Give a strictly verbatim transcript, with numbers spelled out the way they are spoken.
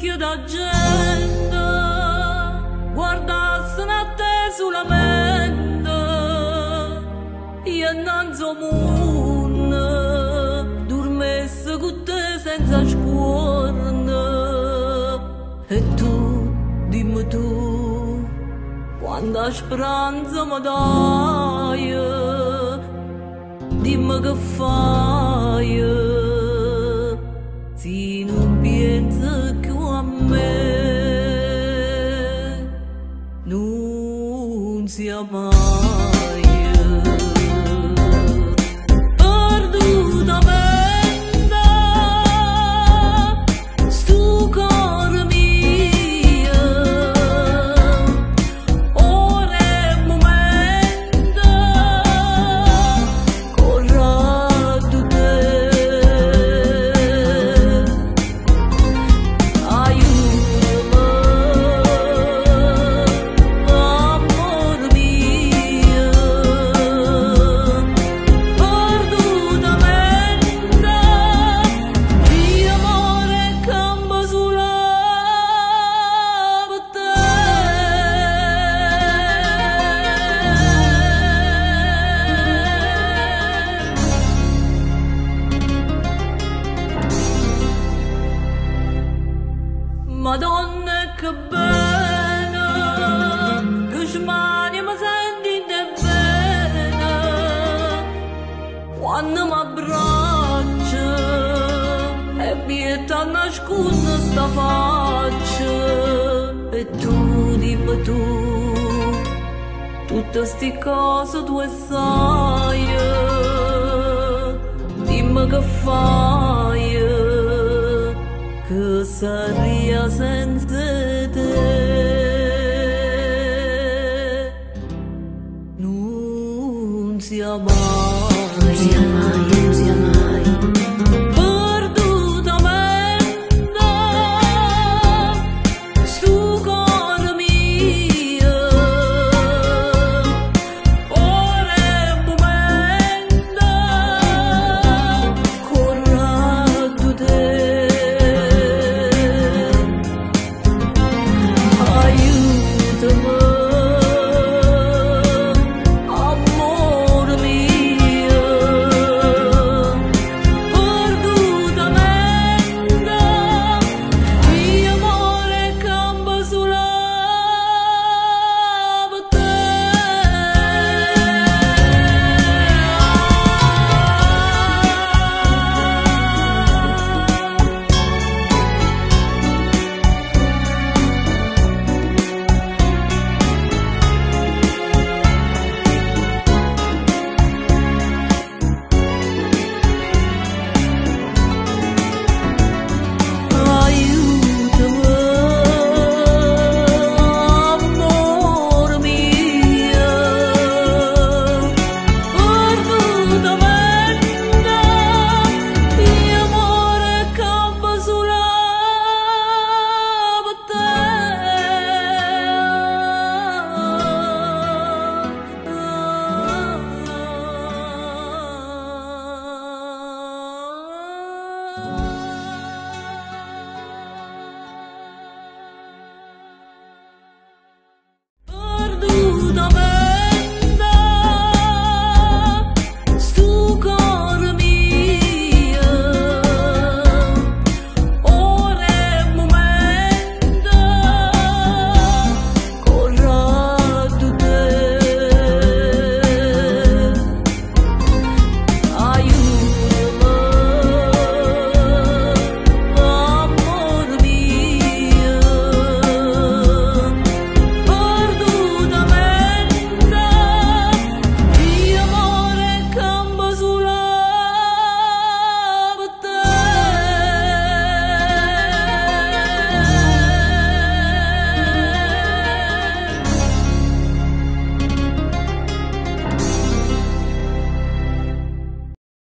specchio d'argento, guardassero a te solamente, io innanzi al mondo, dormesse con te senza scuorne, e tu, dimmi tu, quando la speranza mi dai, dimmi che fai, se non pensi più a me, non sia mai perdutamente, sto cuore mio, ora è il momento, corrado te, aiutami, amor mio, perdutamente, di amore cambia solo per te. Madonna che bene, che smania mi senti di bene, quando mi abbraccia e pietà nasconde sta faccia, e tu dimmi tu, tutte sti cose tu sai, dimmi che fai, che saria senza